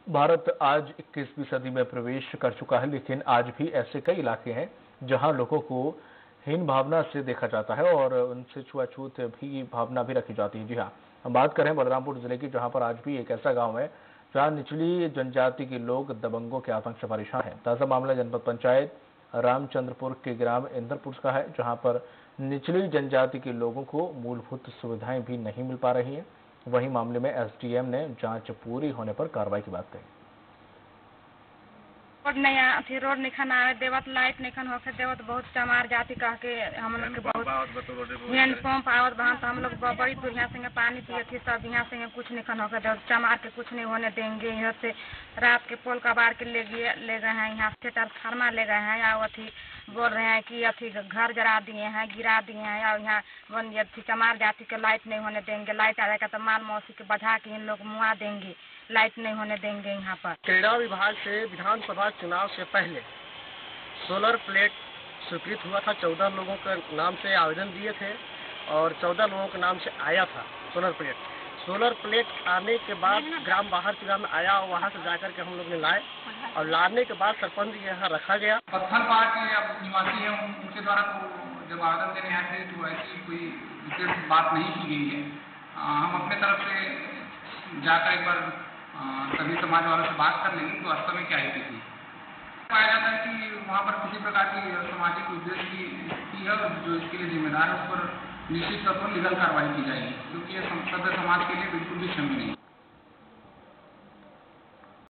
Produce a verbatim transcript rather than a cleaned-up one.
भारत आज इक्कीसवीं सदी में प्रवेश कर चुका है, लेकिन आज भी ऐसे कई इलाके हैं जहां लोगों को हीन भावना से देखा जाता है और उनसे छुआछूत भी भावना भी रखी जाती है। जी हाँ, हम बात करें बलरामपुर जिले की, जहां पर आज भी एक ऐसा गांव है जहां निचली जनजाति के लोग दबंगों के आतंक से परेशान हैं। ताजा मामला जनपद पंचायत रामचंद्रपुर के ग्राम इंद्रपुर का है, जहां पर निचली जनजाति के लोगों को मूलभूत सुविधाएं भी नहीं मिल पा रही हैं। वहीं मामले में एसडीएम ने जांच पूरी होने पर कार्रवाई की बात कही। रोड नहीं अथी रोड निखन आवे देवत लाइट निखन होके देवत बहुत चमार जाति कह के हम लोग के बहुत हैंड पंप आवत बहन तो हम लोग बड़ी दूर यहाँ से पानी पिए थी, सब यहाँ से कुछ निखन होकर देवत चमार के कुछ नहीं होने देंगे। यहाँ से रात के पोल कबाड़ के ले गए ले गए हैं, यहाँ से ट्रांसफार्मर ले गए हैं, या अथी बोल रहे हैं कि अथी घर जरा दिए हैं, गिरा दिए हैं, या यहाँ वन अथी चमार जाति के लाइट नहीं होने देंगे। लाइट आ जाएगा तो माल मौसी के बढ़ा के इन लोग मुआ देंगे, लाइट नहीं होने देंगे। यहाँ पर क्रीड़ा विभाग से विधानसभा चुनाव से पहले सोलर प्लेट स्वीकृत हुआ था। चौदह लोगों के नाम से आवेदन दिए थे और चौदह लोगों के नाम से आया था सोलर प्लेट। सोलर प्लेट आने के बाद ग्राम बाहर ग्राम में आया और वहाँ से जाकर के हम लोग ने लाए और लाने के बाद सरपंच के यहाँ रखा गया। पत्थर पहाड़ के या निवासी हैं उनके द्वारा तो जब आवेदन देने आए थे तो ऐसी कोई विशेष बात नहीं की गई है। हम अपने तरफ से जाकर एक बार सभी समाज वालों से बात कर लेंगे तो वास्तव में क्या स्थिति थी। पाया जाता है कि वहाँ पर किसी प्रकार की सामाजिक उद्देश्य की स्थिति है, जो इसके लिए जिम्मेदार है उस पर निश्चित तौर पर लीगल कार्रवाई की जाएगी, क्योंकि ये सभ्य समाज के लिए बिल्कुल भी क्षम्य नहीं।